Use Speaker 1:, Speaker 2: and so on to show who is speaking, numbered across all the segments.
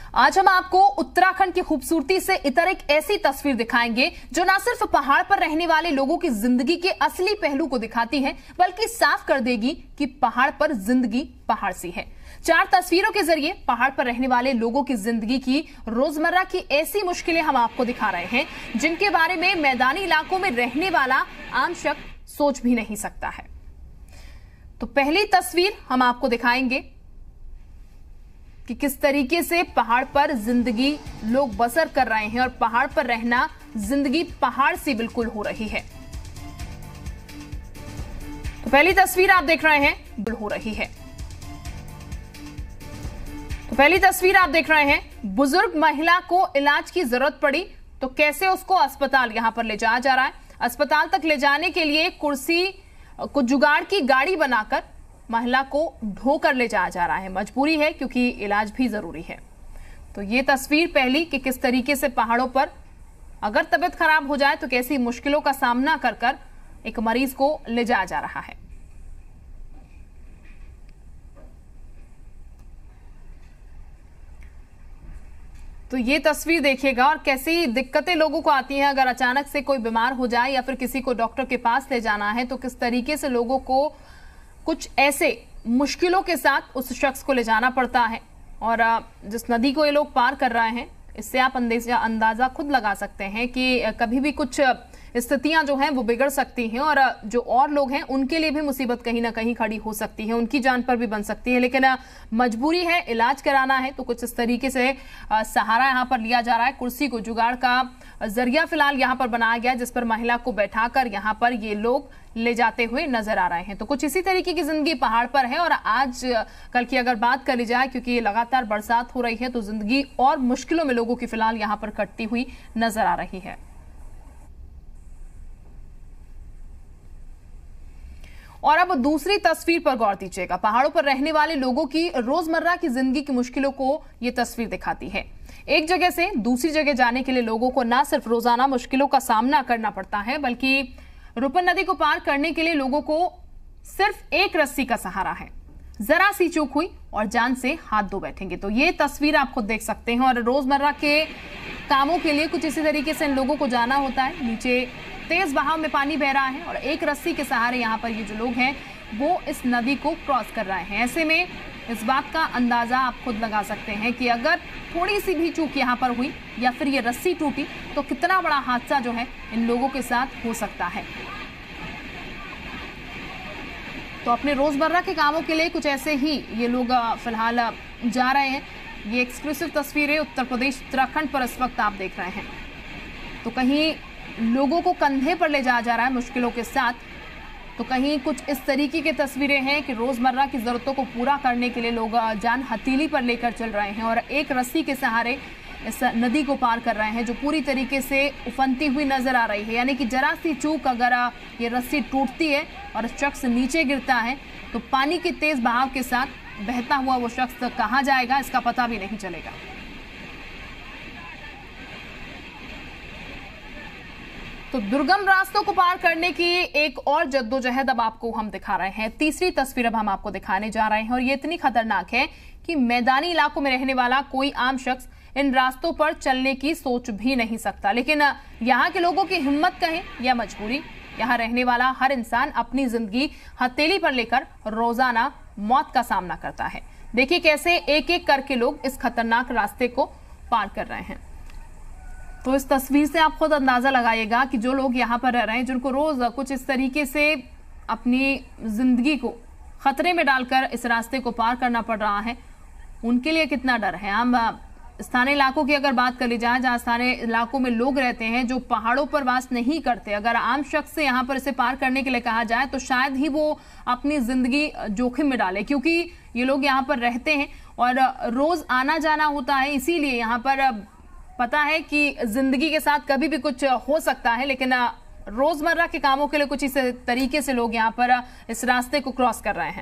Speaker 1: आज हम आपको उत्तराखंड की खूबसूरती से इतर एक ऐसी तस्वीर दिखाएंगे जो न सिर्फ पहाड़ पर रहने वाले लोगों की जिंदगी के असली पहलू को दिखाती है, बल्कि साफ कर देगी कि पहाड़ पर जिंदगी पहाड़ सी है। 4 तस्वीरों के जरिए पहाड़ पर रहने वाले लोगों की जिंदगी की रोजमर्रा की ऐसी मुश्किलें हम आपको दिखा रहे हैं, जिनके बारे में मैदानी इलाकों में रहने वाला आम शख्स सोच भी नहीं सकता है। तो पहली तस्वीर हम आपको दिखाएंगे कि किस तरीके से पहाड़ पर जिंदगी लोग बसर कर रहे हैं और पहाड़ पर रहना जिंदगी पहाड़ सी बिल्कुल हो रही है। तो पहली तस्वीर आप देख रहे हैं हो रही है। तो पहली तस्वीर आप देख रहे हैं, बुजुर्ग महिला को इलाज की जरूरत पड़ी तो कैसे उसको अस्पताल यहां पर ले जाया जा रहा है। अस्पताल तक ले जाने के लिए कुर्सी को जुगाड़ की गाड़ी बनाकर महिला को ढोकर ले जाया जा रहा है। मजबूरी है क्योंकि इलाज भी जरूरी है। तो ये तस्वीर पहली कि किस तरीके से पहाड़ों पर अगर तबीयत खराब हो जाए तो कैसी मुश्किलों का सामना कर कर एक मरीज को ले जाया जा रहा है। तो ये तस्वीर देखिएगा और कैसी दिक्कतें लोगों को आती हैं अगर अचानक से कोई बीमार हो जाए या फिर किसी को डॉक्टर के पास ले जाना है, तो किस तरीके से लोगों को कुछ ऐसे मुश्किलों के साथ उस शख्स को ले जाना पड़ता है। और जिस नदी को ये लोग पार कर रहे हैं, इससे आप अंदाजा खुद लगा सकते हैं कि कभी भी कुछ स्थितियां जो हैं वो बिगड़ सकती हैं और जो और लोग हैं उनके लिए भी मुसीबत कहीं ना कहीं खड़ी हो सकती है, उनकी जान पर भी बन सकती है। लेकिन मजबूरी है, इलाज कराना है, तो कुछ इस तरीके से सहारा यहां पर लिया जा रहा है। कुर्सी को जुगाड़ का जरिया फिलहाल यहां पर बनाया गया, जिस पर महिला को बैठाकर यहां पर ये लोग ले जाते हुए नजर आ रहे हैं। तो कुछ इसी तरीके की जिंदगी पहाड़ पर है। और आज कल की अगर बात कर ली जाए, क्योंकि ये लगातार बरसात हो रही है, तो जिंदगी और मुश्किलों में लोगों की फिलहाल यहां पर कटती हुई नजर आ रही है। और अब दूसरी तस्वीर पर गौर दीजिएगा। पहाड़ों पर रहने वाले लोगों की रोजमर्रा की जिंदगी की मुश्किलों को ये तस्वीर दिखाती है। एक जगह से दूसरी जगह जाने के लिए लोगों को न सिर्फ रोजाना मुश्किलों का सामना करना पड़ता है, बल्कि रुपन नदी को पार करने के लिए लोगों को सिर्फ एक रस्सी का सहारा है। जरा सी चूक हुई और जान से हाथ धो बैठेंगे। तो ये तस्वीर आप खुद देख सकते हैं। और रोजमर्रा के कामों के लिए कुछ इसी तरीके से इन लोगों को जाना होता है। नीचे तेज बहाव में पानी बह रहा है और एक रस्सी के सहारे यहाँ पर ये जो लोग हैं वो इस नदी को क्रॉस कर रहे हैं। ऐसे में इस बात का अंदाजा आप खुद लगा सकते हैं कि अगर थोड़ी सी भी चूक यहाँ पर हुई या फिर ये रस्सी टूटी तो कितना बड़ा हादसा जो है इन लोगों के साथ हो सकता है। तो अपने रोजमर्रा के कामों के लिए कुछ ऐसे ही ये लोग फिलहाल जा रहे हैं। ये एक्सक्लूसिव तस्वीरें उत्तर प्रदेश उत्तराखंड पर इस वक्त आप देख रहे हैं। तो कहीं लोगों को कंधे पर ले जाया जा रहा है मुश्किलों के साथ, तो कहीं कुछ इस तरीके की तस्वीरें हैं कि रोजमर्रा की जरूरतों को पूरा करने के लिए लोग जान हथेली पर लेकर चल रहे हैं और एक रस्सी के सहारे इस नदी को पार कर रहे हैं, जो पूरी तरीके से उफनती हुई नजर आ रही है। यानी कि जरा सी चूक अगर ये रस्सी टूटती है और शख्स नीचे गिरता है तो पानी के तेज बहाव के साथ बहता हुआ वो शख्स कहां जाएगा इसका पता भी नहीं चलेगा। तो दुर्गम रास्तों को पार करने की एक और जद्दोजहद अब आपको हम दिखा रहे हैं। तीसरी तस्वीर अब हम आपको दिखाने जा रहे हैं और ये इतनी खतरनाक है कि मैदानी इलाकों में रहने वाला कोई आम शख्स इन रास्तों पर चलने की सोच भी नहीं सकता। लेकिन यहाँ के लोगों की हिम्मत कहें या मजबूरी, यहाँ रहने वाला हर इंसान अपनी जिंदगी हथेली पर लेकर रोजाना मौत का सामना करता है। देखिए कैसे एक एक करके लोग इस खतरनाक रास्ते को पार कर रहे हैं। तो इस तस्वीर से आप खुद अंदाजा लगाइएगा कि जो लोग यहाँ पर रह रहे हैं, जिनको रोज कुछ इस तरीके से अपनी जिंदगी को खतरे में डालकर इस रास्ते को पार करना पड़ रहा है, उनके लिए कितना डर है। हम स्थानीय इलाकों की अगर बात कर ली जाए, जहाँ स्थानीय इलाकों में लोग रहते हैं जो पहाड़ों पर वास नहीं करते, अगर आम शख्स से यहाँ पर इसे पार करने के लिए कहा जाए तो शायद ही वो अपनी जिंदगी जोखिम में डाले, क्योंकि ये लोग यहाँ पर रहते हैं और रोज आना जाना होता है। इसीलिए यहाँ पर पता है कि जिंदगी के साथ कभी भी कुछ हो सकता है, लेकिन रोजमर्रा के कामों के लिए कुछ इस तरीके से लोग यहाँ पर इस रास्ते को क्रॉस कर रहे हैं।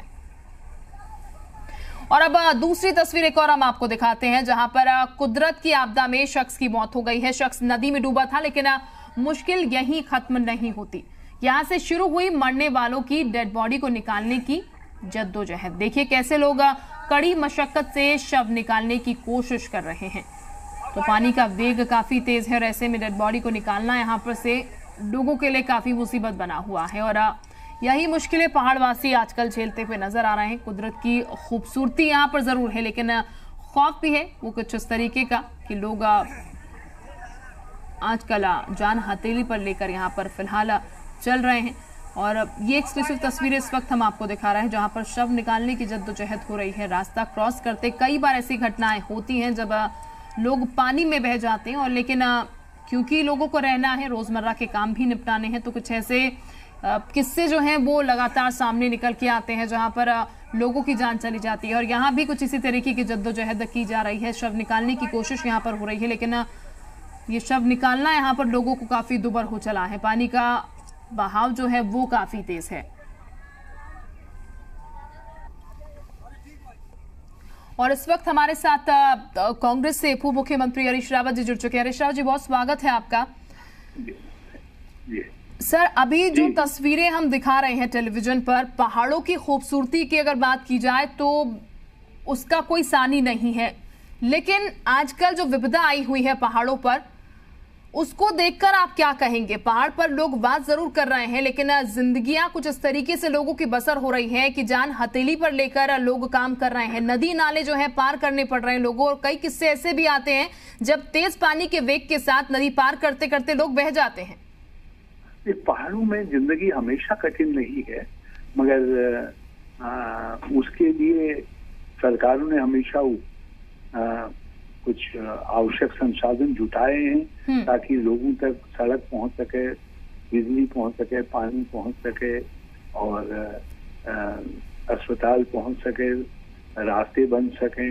Speaker 1: और अब दूसरी तस्वीर एक और हम आपको दिखाते हैं, जहां पर कुदरत की आपदा में शख्स की मौत हो गई है। शख्स नदी में डूबा था, लेकिन मुश्किल यहीं खत्म नहीं होती। यहां से शुरू हुई मरने वालों की डेड बॉडी को निकालने की जद्दोजहद। देखिए कैसे लोग कड़ी मशक्कत से शव निकालने की कोशिश कर रहे हैं। तो पानी का वेग काफी तेज है और ऐसे में डेड बॉडी को निकालना यहाँ पर से लोगों के लिए काफी मुसीबत बना हुआ है और यही मुश्किलें पहाड़वासी आजकल झेलते हुए नजर आ रहे हैं। कुदरत की खूबसूरती यहाँ पर जरूर है, लेकिन खौफ भी है वो कुछ इस तरीके का कि लोग आजकल जान हथेली पर लेकर यहाँ पर फिलहाल चल रहे हैं। और ये एक्सक्लूसिव तस्वीरें इस वक्त हम आपको दिखा रहे हैं जहां पर शव निकालने की जद्दोजहद हो रही है। रास्ता क्रॉस करते कई बार ऐसी घटनाएं होती हैं जब लोग पानी में बह जाते हैं और लेकिन क्योंकि लोगों को रहना है, रोजमर्रा के काम भी निपटाने हैं, तो कुछ ऐसे किस्से जो हैं वो लगातार सामने निकल के आते हैं जहां पर लोगों की जान चली जाती है। और यहाँ भी कुछ इसी तरीके की जद्दोजहद की जा रही है, शव निकालने की कोशिश यहाँ पर हो रही है, लेकिन ये शव निकालना यहाँ पर लोगों को काफी दुभर हो चला है। पानी का बहाव जो है वो काफी तेज है। और इस वक्त हमारे साथ कांग्रेस से पूर्व मुख्यमंत्री हरीश रावत जी जुड़ चुके हैं। हरीश रावत जी, बहुत स्वागत है आपका। सर, अभी जो तस्वीरें हम दिखा रहे हैं टेलीविजन पर, पहाड़ों की खूबसूरती की अगर बात की जाए तो उसका कोई सानी नहीं है, लेकिन आजकल जो विपदा आई हुई है पहाड़ों पर, उसको देखकर आप क्या कहेंगे? पहाड़ पर लोग बात जरूर कर रहे हैं, लेकिन जिंदगियां कुछ इस तरीके से लोगों की बसर हो रही है कि जान हथेली पर लेकर लोग काम कर रहे हैं। नदी नाले जो है पार करने पड़ रहे हैं लोगों, और कई किस्से ऐसे भी आते हैं जब तेज पानी के वेग के साथ नदी पार करते करते लोग बह जाते हैं।
Speaker 2: पहाड़ों में जिंदगी हमेशा कठिन नहीं है, मगर उसके लिए सरकारों ने हमेशा कुछ आवश्यक संसाधन जुटाए हैं ताकि लोगों तक सड़क पहुंच सके, बिजली पहुंच सके, पानी पहुंच सके और अस्पताल पहुंच सके, रास्ते बन सके।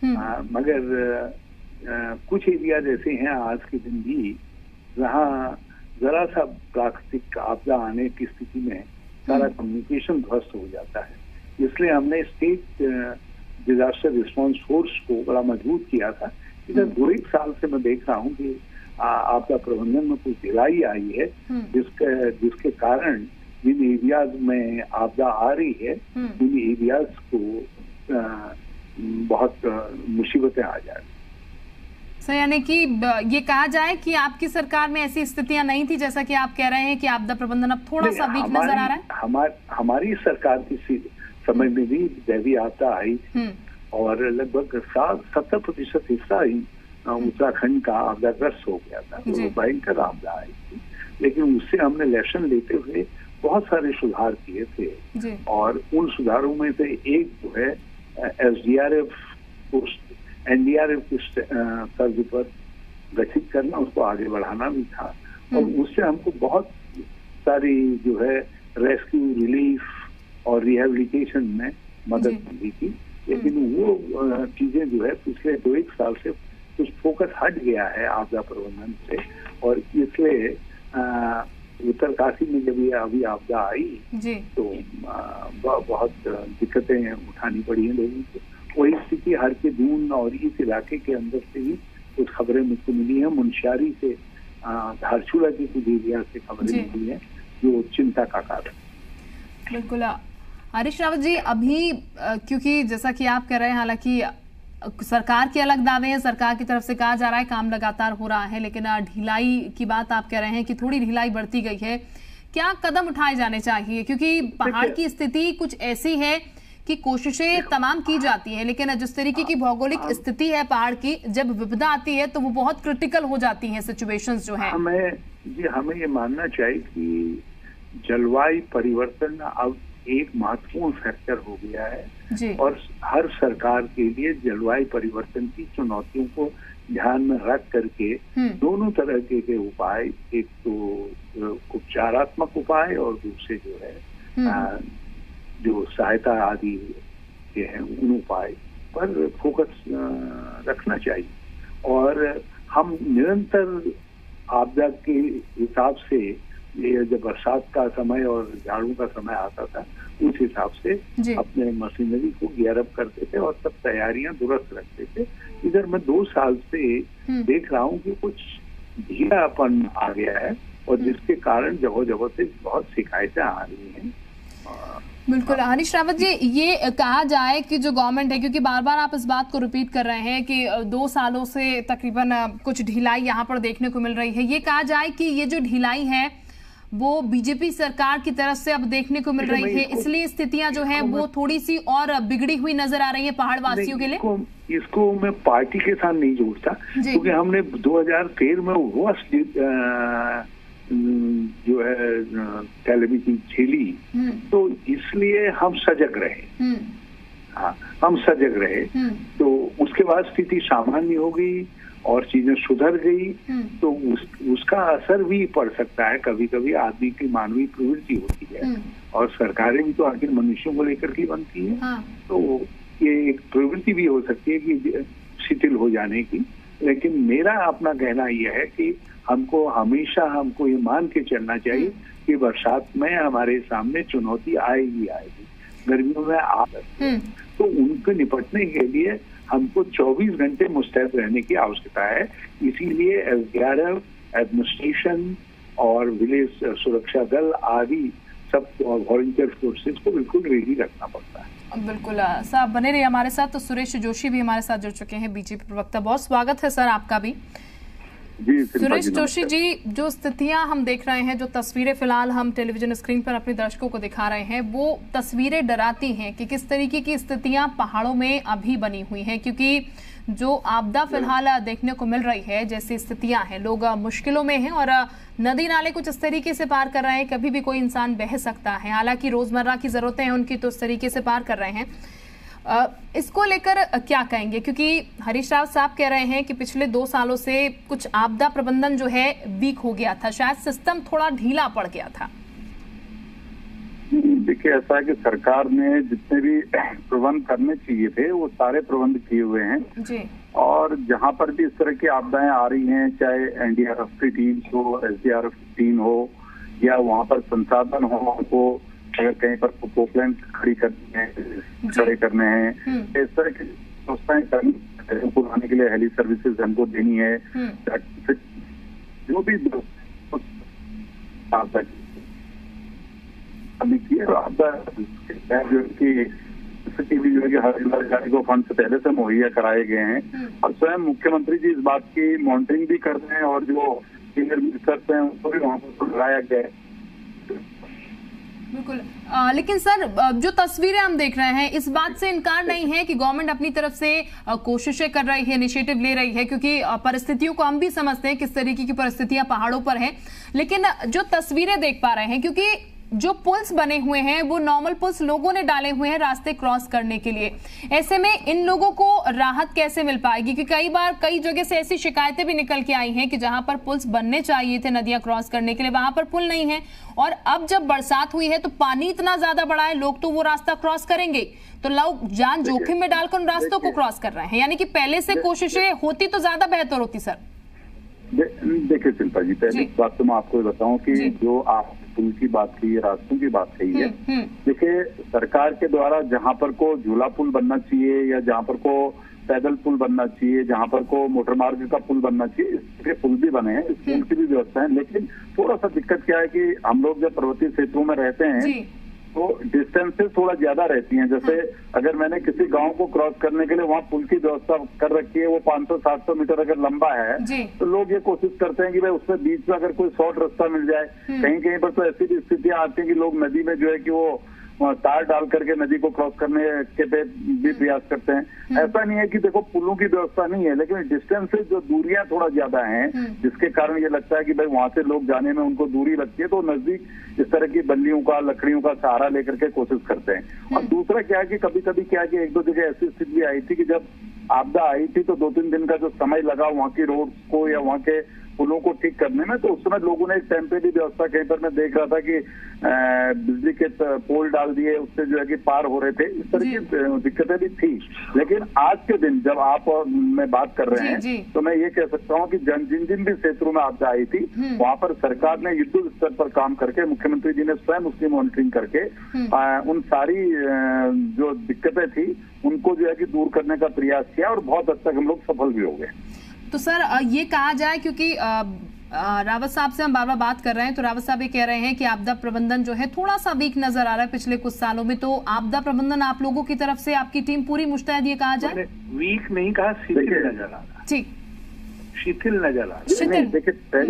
Speaker 2: मगर कुछ एरिया जैसे हैं आज के दिन भी जहाँ जरा सा प्राकृतिक आपदा आने की स्थिति में सारा कम्युनिकेशन ध्वस्त हो जाता है। इसलिए हमने स्टेट डिजास्टर रिस्पांस फोर्स को बड़ा मजबूत किया था। इधर 2-1 साल से मैं देख रहा हूँ कि आपदा प्रबंधन में कुछ ढिलाई आई है, जिसके कारण जिन एरियाज में आपदा आ रही है उन एरियाज को बहुत मुसीबतें आ जा रही।
Speaker 1: सर, यानी कि ये कहा जाए कि आपकी सरकार में ऐसी स्थितियां नहीं थी, जैसा कि आप कह रहे हैं कि आपदा प्रबंधन अब थोड़ा सा वीक नजर आ रहा है।
Speaker 2: हमारी सरकार की समय में भी दैवीय आपदा आई और लगभग 70% हिस्सा ही उत्तराखंड का आपदाग्रस्त हो गया था। तो भयंकर आपदा आई थी, लेकिन उससे हमने लेसन लेते हुए बहुत सारे सुधार किए थे और उन सुधारों में से एक जो है SDRF पोस्ट NDRF के तर्ज पर गठित करना, उसको आगे बढ़ाना भी था और उससे हमको बहुत सारी जो है रेस्क्यू, रिलीफ और रिहेबिलिटेशन में मदद मिली थी। लेकिन वो चीजें जो है पिछले 2-1 साल से कुछ फोकस हट गया है आपदा प्रबंधन से और इसलिए उत्तरकाशी में जब ये अभी आपदा आई तो बहुत दिक्कतें उठानी पड़ी हैं लोगों को। वही स्थिति हर के दून और इस इलाके के अंदर से ही कुछ खबरें मुझको मिली हैं। मुंशियारी से धारचूला की कुछ एरिया से खबरें मिली हैं जो चिंता का कारण।
Speaker 1: बिल्कुल हरीश रावत जी, अभी क्योंकि जैसा कि आप कह रहे हैं, हालांकि सरकार के अलग दावे हैं, सरकार की तरफ से कहा जा रहा है काम लगातार हो रहा है, लेकिन ढिलाई की बात आप कह रहे हैं कि थोड़ी ढिलाई बढ़ती गई है। क्या कदम उठाए जाने चाहिए? क्योंकि पहाड़ की स्थिति कुछ ऐसी है कि कोशिशें तमाम की जाती है, लेकिन जिस तरीके की भौगोलिक स्थिति है पहाड़ की, जब विपदा आती है तो वो बहुत क्रिटिकल हो जाती है सिचुएशंस जो है।
Speaker 2: हमें ये मानना चाहिए कि जलवायु परिवर्तन अब एक महत्वपूर्ण फैक्टर हो गया है और हर सरकार के लिए जलवायु परिवर्तन की चुनौतियों को ध्यान में रख करके दोनों तरह के उपाय, एक तो उपचारात्मक उपाय और दूसरे जो है जो सहायता आदि के हैं उन उपाय पर फोकस रखना चाहिए। और हम निरंतर आपदा के हिसाब से, ये जब बरसात का समय और झाड़ू का समय आता था, उस हिसाब से अपने मशीनरी को गियर अप करते थे और सब तैयारियां दुरुस्त रखते थे। इधर मैं 2 साल से देख रहा हूँ कि कुछ ढीलापन आ गया है और जिसके कारण जगह जगह से बहुत शिकायतें आ रही हैं।
Speaker 1: बिल्कुल हरीश रावत जी, ये कहा जाए कि जो गवर्नमेंट है, क्योंकि बार बार आप इस बात को रिपीट कर रहे हैं कि 2 सालों से तकरीबन कुछ ढिलाई यहाँ पर देखने को मिल रही है, ये कहा जाए कि ये जो ढिलाई है वो बीजेपी सरकार की तरफ से अब देखने को मिल रही है, इसलिए स्थितियां जो है वो थोड़ी सी और बिगड़ी हुई नजर आ रही है पहाड़ वासियों के लिए।
Speaker 2: इसको मैं पार्टी के साथ नहीं जोड़ता, क्योंकि हमने 2013 में वर्स्ट जो है टेलीविजन झेली, तो इसलिए हम सजग रहे। हाँ, हम सजग रहे, तो उसके बाद स्थिति सामान्य हो गई और चीजें सुधर गई, तो उसका असर भी पड़ सकता है। कभी कभी आदमी की मानवीय प्रवृत्ति होती है, और सरकारें भी तो आखिर मनुष्यों को लेकर के बनती है, तो ये एक प्रवृत्ति भी हो सकती है कि शिथिल हो जाने की। लेकिन मेरा अपना कहना यह है कि हमेशा हमको ये मान के चलना चाहिए कि बरसात में हमारे सामने चुनौती आएगी, गर्मियों में आ सकती है, तो उनसे निपटने के लिए हमको 24 घंटे मुस्तैद रहने की आवश्यकता है। इसीलिए SDRF, एडमिनिस्ट्रेशन और विलेज सुरक्षा दल आदि सब वॉलंटियर फोर्सेस को बिल्कुल रेडी रखना पड़ता है।
Speaker 1: बिल्कुल साहब बने रहिए हमारे साथ। तो सुरेश जोशी भी हमारे साथ जुड़ चुके हैं, बीजेपी प्रवक्ता। बहुत स्वागत है सर आपका भी।
Speaker 2: जी
Speaker 1: सुरेश जोशी जी, जो स्थितियां हम देख रहे हैं, जो तस्वीरें फिलहाल हम टेलीविजन स्क्रीन पर अपने दर्शकों को दिखा रहे हैं, वो तस्वीरें डराती हैं कि किस तरीके की स्थितियां पहाड़ों में अभी बनी हुई हैं, क्योंकि जो आपदा फिलहाल देखने को मिल रही है, जैसी स्थितियां हैं, लोग मुश्किलों में हैं और नदी नाले कुछ इस तरीके से पार कर रहे हैं, कभी भी कोई इंसान बह सकता है। हालांकि रोजमर्रा की जरूरतें हैं उनकी, तो इस तरीके से पार कर रहे हैं। इसको लेकर क्या कहेंगे, क्योंकि हरीश राव साहब कह रहे हैं कि पिछले 2 सालों से कुछ आपदा प्रबंधन जो है वीक हो गया था, शायद सिस्टम थोड़ा ढीला पड़ गया था।
Speaker 3: देखिए, ऐसा है कि सरकार ने जितने भी प्रबंध करने चाहिए थे वो सारे प्रबंध किए हुए हैं
Speaker 1: जी।
Speaker 3: और जहां पर भी इस तरह की आपदाएं आ रही हैं, चाहे NDRF की टीम हो, SDRF की टीम हो, या वहां पर संसाधन हो, उनको अगर कहीं पर पोपलाइन खड़ी करने हैं, इस तरह की व्यवस्थाएं करने के लिए हेली सर्विसेज हमको देनी है। जो भी हर गाड़ी को फंड से पहले से मुहैया कराए गए हैं, और स्वयं मुख्यमंत्री जी इस बात की मॉनिटरिंग भी कर रहे हैं, और जो सीनियर मिनिस्टर्स हैं उनको भी वहां पर लगाया गया है।
Speaker 1: बिल्कुल लेकिन सर, जो तस्वीरें हम देख रहे हैं, इस बात से इनकार नहीं है कि गवर्नमेंट अपनी तरफ से कोशिशें कर रही है, इनिशिएटिव ले रही है, क्योंकि परिस्थितियों को हम भी समझते हैं किस तरीके की परिस्थितियां पहाड़ों पर हैं। लेकिन जो तस्वीरें देख पा रहे हैं, क्योंकि जो पुल्स बने हुए हैं वो नॉर्मल पुल्स लोगों ने डाले हुए हैं रास्ते क्रॉस करने के लिए, ऐसे में इन लोगों को राहत कैसे मिल पाएगी? क्योंकि कई बार कई जगह से ऐसी शिकायतें भी निकल के आई हैं कि जहां पर पुल्स बनने चाहिए थे नदियां क्रॉस करने के लिए, वहां पर पुल नहीं है, और अब जब बरसात हुई है तो पानी इतना ज्यादा बढ़ा है, लोग तो वो रास्ता क्रॉस करेंगे, तो लोग जान जोखिम में डालकर उन रास्तों को क्रॉस कर रहे हैं। यानी कि पहले से कोशिशें होती तो ज्यादा बेहतर होती। सर
Speaker 3: देखिए शिल्पा जी, पहली बात तो मैं आपको बताऊं कि जो आप पुल की बात की, रास्तों की बात कही है, देखिए सरकार के द्वारा जहां पर को झूला पुल बनना चाहिए, या जहां पर को पैदल पुल बनना चाहिए, जहां पर को मोटर मार्ग का पुल बनना चाहिए, इसके पुल भी बने हैं, इस पुल की भी व्यवस्था है। लेकिन थोड़ा सा दिक्कत क्या है कि हम लोग जब पर्वतीय क्षेत्रों में रहते हैं तो डिस्टेंसेस थोड़ा ज्यादा रहती हैं। जैसे अगर मैंने किसी गांव को क्रॉस करने के लिए वहां पुल की व्यवस्था कर रखी है, वो 500-700 मीटर अगर लंबा है, तो लोग ये कोशिश करते हैं कि भाई उसमें बीच में अगर कोई शॉर्ट रास्ता मिल जाए। कहीं कहीं पर तो ऐसी भी स्थितियां आती है कि लोग नदी में जो है कि वो तार डाल करके नदी को क्रॉस करने के भी प्रयास करते हैं। ऐसा नहीं है कि देखो पुलों की व्यवस्था नहीं है, लेकिन डिस्टेंस से जो दूरियां थोड़ा ज्यादा हैं, जिसके कारण ये लगता है कि भाई वहां से लोग जाने में उनको दूरी लगती है, तो नजदीक इस तरह की बल्लियों का, लकड़ियों का सहारा लेकर के कोशिश करते हैं। और दूसरा क्या है कि कभी कभी क्या है कि 1-2 जगह ऐसी स्थिति आई थी कि जब आपदा आई थी तो 2-3 दिन का जो समय लगा वहां की रोड को या वहां के पुलों को ठीक करने में, तो उस समय लोगों ने एक टेम्परेरी व्यवस्था, कहीं पर मैं देख रहा था कि बिजली के पोल डाल दिए, उससे जो है कि पार हो रहे थे। इस तरह की दिक्कतें भी थी। लेकिन आज के दिन जब आप और मैं बात कर रहे हैं, तो मैं ये कह सकता हूँ कि जिन भी क्षेत्रों में आपदा आई थी, वहां पर सरकार ने युद्ध स्तर पर काम करके, मुख्यमंत्री जी ने स्वयं उसकी मॉनिटरिंग करके उन सारी जो दिक्कतें थी उनको जो है कि दूर करने का प्रयास किया, और बहुत हद तक हम लोग सफल भी हो गए।
Speaker 1: तो सर ये कहा जाए, क्योंकि रावत साहब से हम बार बार बात कर रहे हैं, तो रावत साहब ये कह रहे हैं कि आपदा प्रबंधन जो है थोड़ा सा वीक नजर आ रहा है पिछले कुछ सालों में। तो आपदा प्रबंधन आप लोगों की तरफ से आपकी टीम पूरी मुस्तैद ये कहा जाए?
Speaker 2: वीक नहीं कहा, शिथिल नजर आ रहा।
Speaker 1: ठीक,
Speaker 2: शिथिल नजर आ रहा।
Speaker 3: देखिए पहली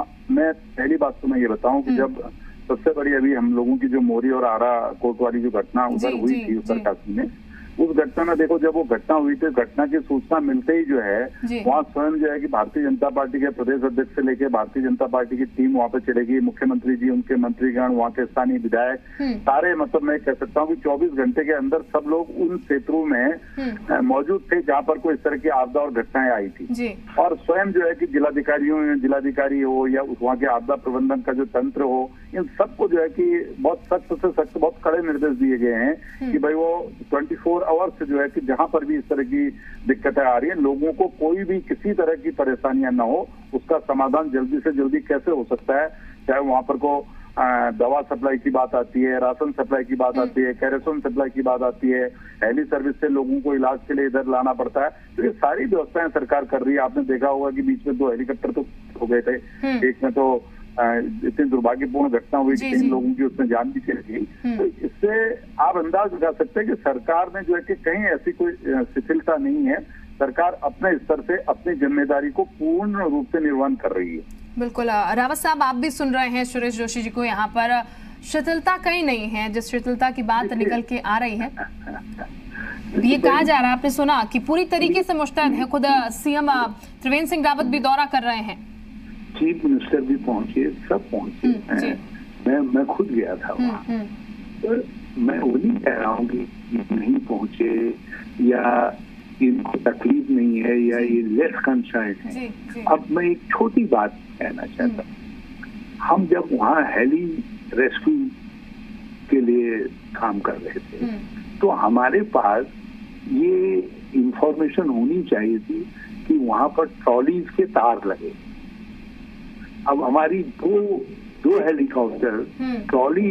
Speaker 3: बात तो मैं ये बताऊं कि जब सबसे बड़ी अभी हम लोगों की जो मोरी और आरा कोटवाली जो घटना उधर हुई थी उत्तरकाशी में, उस घटना में देखो जब वो घटना हुई थी, घटना की सूचना मिलते ही जो है वहाँ स्वयं जो है कि भारतीय जनता पार्टी के प्रदेश अध्यक्ष से लेके भारतीय जनता पार्टी की टीम वहाँ पे चलेगी, मुख्यमंत्री जी, उनके मंत्रीगण, वहाँ के स्थानीय विधायक, सारे मतलब मैं कह सकता हूँ कि 24 घंटे के अंदर सब लोग उन क्षेत्रों में मौजूद थे जहाँ पर कोई इस तरह की आपदा और घटनाएं आई थी। और स्वयं जो है कि जिलाधिकारी हो या वहाँ के आपदा प्रबंधन का जो तंत्र हो, इन सबको जो है कि बहुत सख्त से सख्त बहुत कड़े निर्देश दिए गए हैं कि भाई वो 24 आवर्स जो है कि जहां पर भी इस तरह की दिक्कतें आ रही हैं, लोगों को कोई भी किसी तरह की परेशानियां ना हो, उसका समाधान जल्दी से जल्दी कैसे हो सकता है। चाहे वहां पर को दवा सप्लाई की बात आती है, राशन सप्लाई की बात आती है, केरोसिन सप्लाई की बात आती है, हेली सर्विस से लोगों को इलाज के लिए इधर लाना पड़ता है, तो ये सारी व्यवस्थाएं सरकार कर रही है। आपने देखा होगा कि बीच में 2 हेलीकॉप्टर तो हो गए थे, एक में तो इतनी दुर्भाग्यपूर्ण घटना हुई कि 3 लोगों की उसमें जान भी चली गई। तो इससे आप अंदाज लगा सकते हैं कि सरकार में जो है कि कहीं ऐसी कोई शिथिलता नहीं है, सरकार अपने स्तर से अपनी जिम्मेदारी को पूर्ण रूप से निर्वहन कर रही है।
Speaker 1: बिल्कुल रावत साहब, आप भी सुन रहे हैं सुरेश जोशी जी को, यहाँ पर शिथिलता कहीं नहीं है, जिस शिथिलता की बात निकल के आ रही है ये कहा जा रहा है, आपने सुना कि पूरी तरीके से मुस्तैद है। खुद सीएम त्रिवेंद्र सिंह रावत भी दौरा कर रहे हैं,
Speaker 2: चीफ मिनिस्टर भी पहुंचे, सब पहुंचे। मैं खुद गया था वहाँ। तो मैं वो नहीं कह रहा हूँ कि नहीं पहुंचे या इनको तकलीफ नहीं है या ये लेस कंसर्न है। अब मैं एक छोटी बात कहना चाहता हूँ, हम जब वहाँ हेली रेस्क्यू के लिए काम कर रहे थे तो हमारे पास ये इंफॉर्मेशन होनी चाहिए थी कि वहाँ पर ट्रॉलीज के तार लगे। अब हमारी दो हेलीकॉप्टर ट्रॉली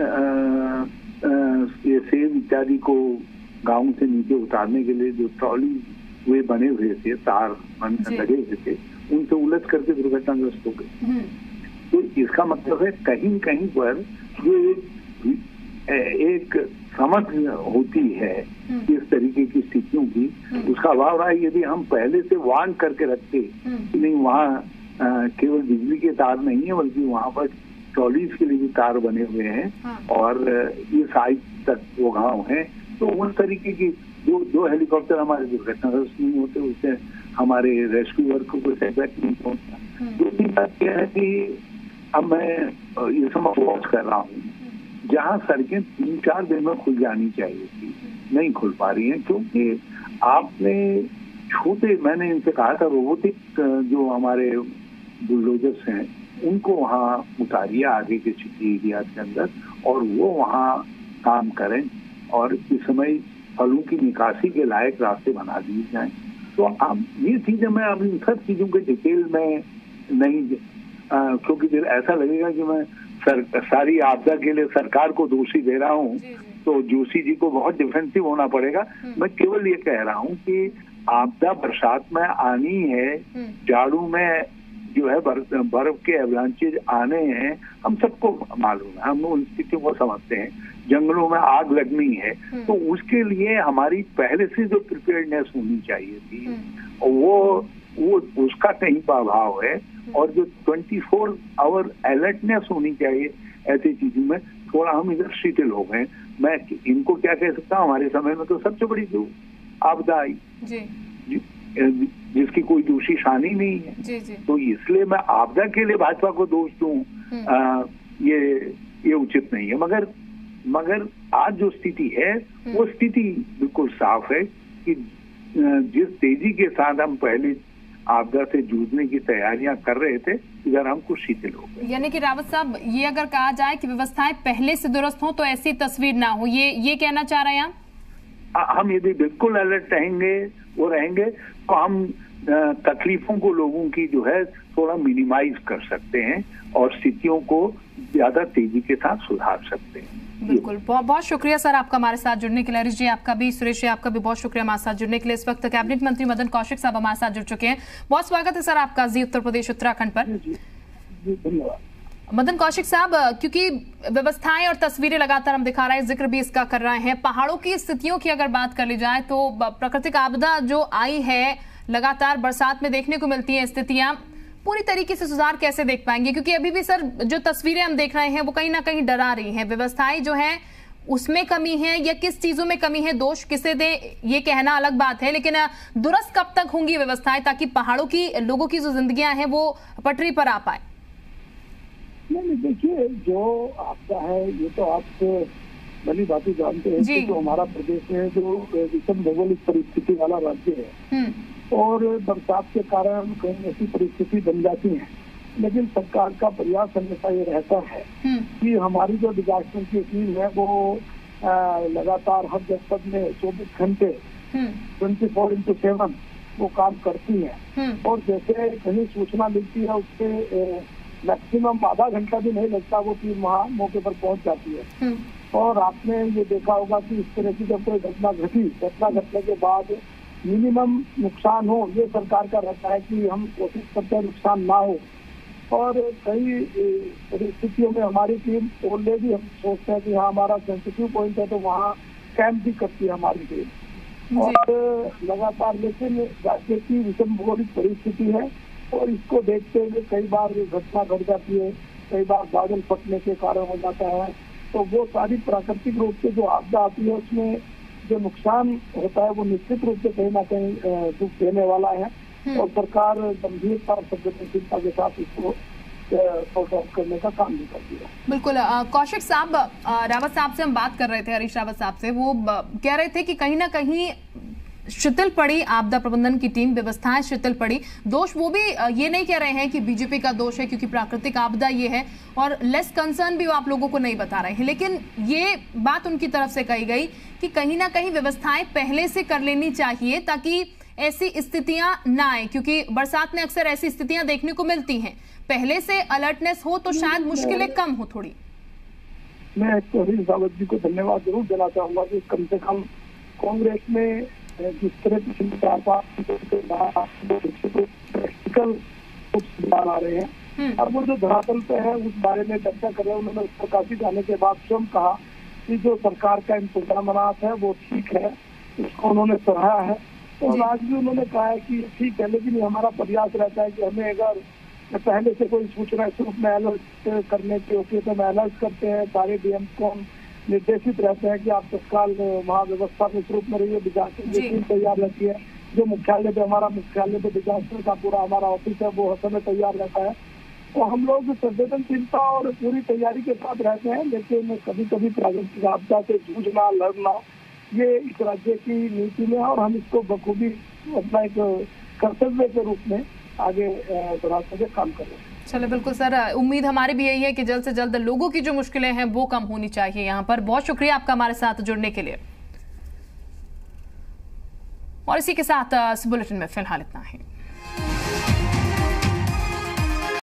Speaker 2: ये सेब इत्यादि को गांव से नीचे उतारने के लिए जो ट्रॉली वे बने हुए थे, तार लगे हुए थे, उनसे उलझ करके दुर्घटनाग्रस्त हो गए। तो इसका मतलब है कहीं कहीं पर जो एक समझ होती है इस तरीके की स्थितियों की, उसका अभाव रहा। यदि हम पहले से वार्न करके रखते कि नहीं वहाँ केवल बिजली के तार नहीं है बल्कि वहाँ पर ट्रॉलीज के लिए भी तार बने हुए हैं और ये साइड तक वो गाँव है, तो उस तरीके की दो हेलीकॉप्टर हमारे दुर्घटनाग्रस्त नहीं होते, उससे हमारे रेस्क्यू वर्क को कोई सेटबैक नहीं पहुंचता। दूसरी बात यह है कि अब मैं ये समय वॉच कर रहा हूँ, जहाँ सड़कें 3-4 दिन में खुल जानी चाहिए थी, नहीं खुल पा रही हैं, क्योंकि आपने मैंने इनसे कहा था रोबोटिक जो हमारे बुलडोजर्स हैं उनको वहाँ उतारिए आगे के एरिया के अंदर और वो वहाँ काम करें और इस समय फलों की निकासी के लायक रास्ते बना दिए जाएं। तो अब ये चीजें मैं अब इन सब चीजों के डिटेल में नहीं, क्योंकि फिर ऐसा लगेगा कि मैं सारी आपदा के लिए सरकार को दोषी दे रहा हूँ, तो जोशी जी को बहुत डिफेंसिव होना पड़ेगा। मैं केवल ये कह रहा हूँ कि आपदा बरसात में आनी है, जाड़ू में जो है बर्फ के एवलांचेज आने हैं, हम सबको मालूम है, हम उन स्थितियों को समझते हैं, जंगलों में आग लगनी है, तो उसके लिए हमारी पहले से जो प्रिपेयर्डनेस होनी चाहिए थी वो उसका कहीं का अभाव है। और जो 24 आवर अलर्टनेस होनी चाहिए ऐसी चीजों में, थोड़ा हम इधर शिथिल हो गए। मैं इनको क्या कह सकता हूँ, हमारे समय में तो सबसे बड़ी जो आपदा आई जिसकी कोई दूसरी शान ही नहीं है, तो इसलिए मैं आपदा के लिए भाजपा को दोष दूं ये उचित नहीं है। मगर आज जो स्थिति है वो स्थिति बिल्कुल साफ है कि जिस तेजी के साथ हम पहले आपदा से जूझने की तैयारियां कर रहे थे, इधर हम कुछ शिथिल हो गए।
Speaker 1: यानी कि रावत साहब, ये अगर कहा जाए कि व्यवस्थाएं पहले से दुरुस्त हो तो ऐसी तस्वीर ना हो, ये कहना चाह रहे हैं आप?
Speaker 2: हम यदि बिल्कुल अलर्ट रहेंगे तो हम तकलीफों को लोगों की जो है थोड़ा मिनिमाइज कर सकते हैं और स्थितियों को ज्यादा तेजी के साथ सुधार सकते हैं।
Speaker 1: बिल्कुल, बहुत शुक्रिया सर आपका हमारे साथ जुड़ने के लिए। हरीश जी आपका भी, सुरेश जी आपका भी बहुत शुक्रिया हमारे साथ जुड़ने के लिए। इस वक्त कैबिनेट मंत्री मदन कौशिक साहब हमारे साथ जुड़ चुके हैं। बहुत स्वागत है सर आपका जी उत्तर प्रदेश उत्तराखंड पर।
Speaker 4: जी धन्यवाद।
Speaker 1: मदन कौशिक साहब, क्योंकि व्यवस्थाएं और तस्वीरें लगातार हम दिखा रहे हैं, जिक्र भी इसका कर रहे हैं, पहाड़ों की स्थितियों की अगर बात कर ली जाए तो प्राकृतिक आपदा जो आई है लगातार बरसात में देखने को मिलती है स्थितियां, पूरी तरीके से सुधार कैसे देख पाएंगे? क्योंकि अभी भी सर जो तस्वीरें हम देख रहे हैं वो कहीं ना कहीं डरा रही हैं। व्यवस्थाएं जो है उसमें कमी है या किस चीजों में कमी है? दोष किसे दे ये कहना अलग बात है, लेकिन दुरुस्त कब तक होंगी व्यवस्थाएं ताकि पहाड़ों की लोगों की जो जिंदगियां हैं वो पटरी पर आ पाए?
Speaker 4: नहीं देखिए, जो आपदा है ये तो आप भली बातें जानते हैं कि जो हमारा प्रदेश है जो विषम भौगोलिक परिस्थिति वाला राज्य है और बरसात के कारण कहीं ऐसी परिस्थिति बन जाती है, लेकिन सरकार का प्रयास हमेशा ये रहता है कि हमारी जो डिजास्टर की टीम है वो लगातार हर जनपद में 24 घंटे 24/7 वो काम करती है और जैसे कहीं सूचना मिलती है उससे मैक्सिमम आधा घंटा भी नहीं लगता, वो टीम वहाँ मौके पर पहुंच जाती है। और आपने ये देखा होगा कि इस तरह की जब कोई घटना घटने के बाद मिनिमम नुकसान हो, ये सरकार का रहता है कि हम कोशिश करते हैं नुकसान ना हो। और कई परिस्थितियों में हमारी टीम ऑलरेडी हम सोचते हैं कि हाँ हमारा सेंसिटिव पॉइंट है तो वहाँ कैंप भी करती है हमारी टीम और लगातार, लेकिन राज्य की विषम भौगोलिक परिस्थिति है और इसको देखते हुए कई बार घटना घट जाती है, कई बार बादल फटने के कारण हो जाता है, तो वो सारी प्राकृतिक रूप से जो आपदा आती है उसमें जो नुकसान होता है वो निश्चित रूप से कहीं ना कहीं दुख देने वाला है और सरकार गंभीरता और संवेदनशीलता के साथ इसको सॉर्ट आउट करने का काम भी करती है।
Speaker 1: बिल्कुल। कौशिक साहब, रावत साहब से हम बात कर रहे थे, हरीश रावत साहब से, वो कह रहे थे कि कहीं ना कहीं शिथिल पड़ी आपदा प्रबंधन की टीम, व्यवस्थाएं शिथिल पड़ी। दोष वो भी ये नहीं कह रहे हैं कि बीजेपी का दोष है क्योंकि प्राकृतिक आपदा ये है, और लेस कंसर्न भी वो आप लोगों को नहीं बता रहे हैं, लेकिन ये बात उनकी तरफ से कही गई कि कहीं ना कहीं व्यवस्थाएं पहले से कर लेनी चाहिए ताकि ऐसी स्थितियां ना आए, क्योंकि बरसात में अक्सर ऐसी स्थितियां देखने को मिलती हैं। पहले से अलर्टनेस हो तो शायद मुश्किलें कम हो थोड़ी।
Speaker 4: मैं हरीश रावत जी को धन्यवाद जरूर देना चाहूंगा कि कम से कम कांग्रेस में जिस तरह की प्रैक्टिकल सुधार आ रहे हैं, अब वो जो धरातल पे है उस बारे में चर्चा कर रहे हैं। उन्होंने उस पर काफी जाने के बाद स्वयं कहा कि जो सरकार का इंतजाम है वो ठीक है, इसको उन्होंने सराहा है और आज भी उन्होंने कहा है कि ठीक है, लेकिन हमारा प्रयास रहता है कि हमें अगर पहले से कोई सूचना इस रूप में अलर्ट करने की होती है तो मैं अलर्ट करते हैं, सारे डीएम को निर्देशित रहते हैं कि आप तत्काल वहाँ व्यवस्था के रूप में रहिए, डिजास्टर की टीम तैयार रहती है। जो मुख्यालय पे हमारा मुख्यालय पे डिजास्टर का पूरा हमारा ऑफिस है वो हर समय तैयार रहता है। तो हम लोग संवेदनशीलता और पूरी तैयारी के साथ रहते हैं, लेकिन कभी कभी प्राकृतिक आपदा से जूझना लड़ना ये इस राज्य की नीति में है और हम इसको बखूबी अपना एक कर्तव्य के रूप में आगे बढ़ाते हुए काम कर रहे हैं।
Speaker 1: चलो बिल्कुल सर, उम्मीद हमारी भी यही है कि जल्द से जल्द लोगों की जो मुश्किलें हैं वो कम होनी चाहिए। यहाँ पर बहुत शुक्रिया आपका हमारे साथ जुड़ने के लिए, और इसी के साथ इस बुलेटिन में फिलहाल इतना ही।